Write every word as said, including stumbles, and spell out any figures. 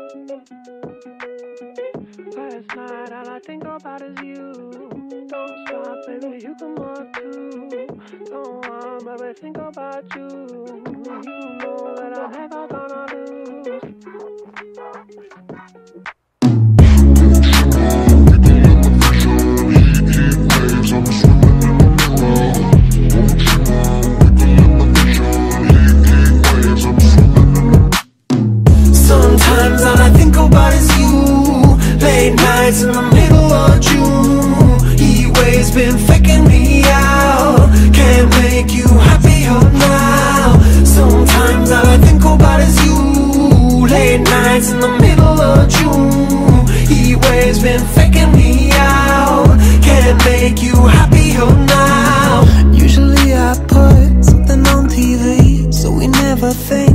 Last night all I think about is you. Don't stop, baby, you come up too. Don't want, baby, think about you. You know that I'm never gonna lose. Sometimes all I think about is you. Late nights in the middle of June. Heat waves been faking me out. Can't make you happier now. Sometimes all I think about is you. Late nights in the middle of June. Heat waves been faking me out. Can't make you happier now. Usually I put something on T V, so we never think